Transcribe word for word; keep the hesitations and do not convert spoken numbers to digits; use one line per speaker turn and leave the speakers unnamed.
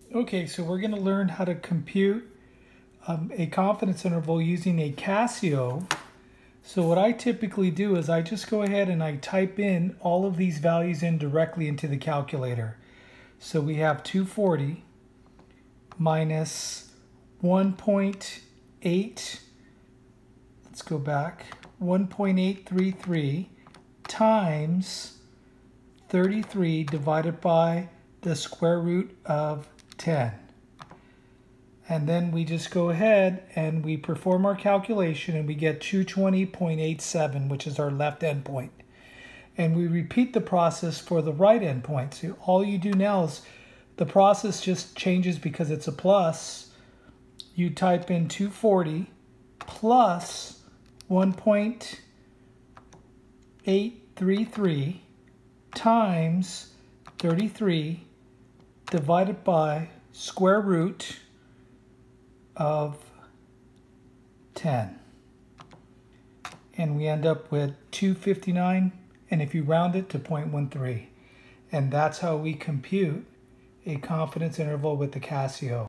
Okay, so we're going to learn how to compute um, a confidence interval using a Casio. So what I typically do is I just go ahead and I type in all of these values in directly into the calculator. So we have two forty minus one point eight, let's go back, one point eight three three times thirty-three divided by the square root of ten. And then we just go ahead and we perform our calculation and we get two twenty point eight seven, which is our left endpoint. And we repeat the process for the right endpoint. So all you do now is the process just changes because it's a plus. You type in two forty plus one point eight three three times thirty-three divided by square root of ten. And we end up with two fifty-nine, and if you round it to zero point one three. And that's how we compute a confidence interval with the Casio.